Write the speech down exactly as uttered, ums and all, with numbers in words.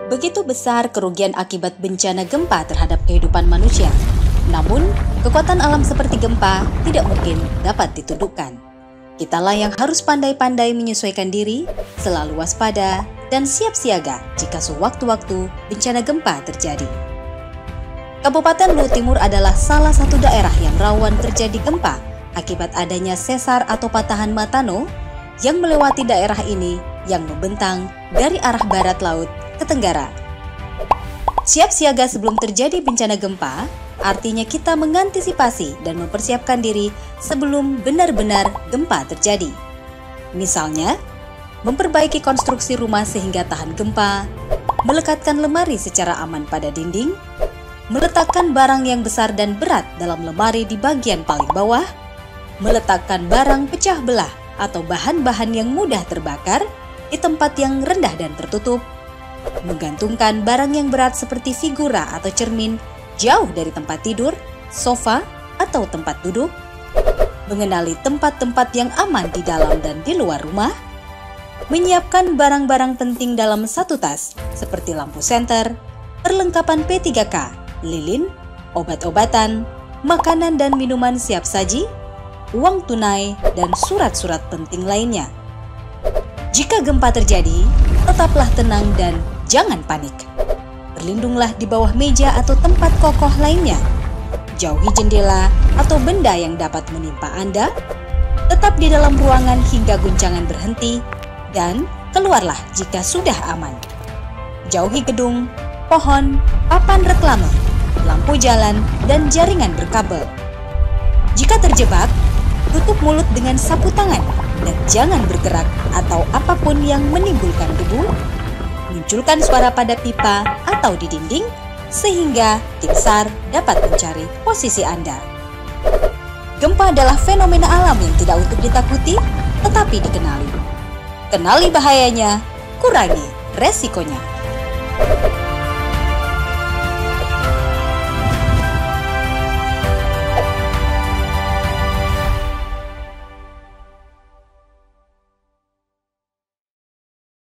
Begitu besar kerugian akibat bencana gempa terhadap kehidupan manusia. Namun, kekuatan alam seperti gempa tidak mungkin dapat ditundukkan. Kitalah yang harus pandai-pandai menyesuaikan diri, selalu waspada, dan siap siaga jika sewaktu-waktu bencana gempa terjadi. Kabupaten Luwu Timur adalah salah satu daerah yang rawan terjadi gempa akibat adanya sesar atau patahan Matano yang melewati daerah ini yang membentang dari arah barat laut ke tenggara. Siap siaga sebelum terjadi bencana gempa artinya kita mengantisipasi dan mempersiapkan diri sebelum benar-benar gempa terjadi. Misalnya, memperbaiki konstruksi rumah sehingga tahan gempa, melekatkan lemari secara aman pada dinding, meletakkan barang yang besar dan berat dalam lemari di bagian paling bawah, meletakkan barang pecah belah atau bahan-bahan yang mudah terbakar di tempat yang rendah dan tertutup, menggantungkan barang yang berat seperti figura atau cermin jauh dari tempat tidur, sofa, atau tempat duduk, mengenali tempat-tempat yang aman di dalam dan di luar rumah, menyiapkan barang-barang penting dalam satu tas seperti lampu senter, perlengkapan P tiga K, lilin, obat-obatan, makanan dan minuman siap saji, uang tunai, dan surat-surat penting lainnya. Jika gempa terjadi, tetaplah tenang dan jangan panik. Berlindunglah di bawah meja atau tempat kokoh lainnya. Jauhi jendela atau benda yang dapat menimpa Anda. Tetap di dalam ruangan hingga guncangan berhenti dan keluarlah jika sudah aman. Jauhi gedung, pohon, papan reklame, lampu jalan, dan jaringan berkabel. Jika terjebak, tutup mulut dengan sapu tangan dan jangan bergerak atau apapun yang menimbulkan debu. Munculkan suara pada pipa atau di dinding sehingga tim SAR dapat mencari posisi Anda. Gempa adalah fenomena alam yang tidak untuk ditakuti, tetapi dikenali. Kenali bahayanya, kurangi resikonya.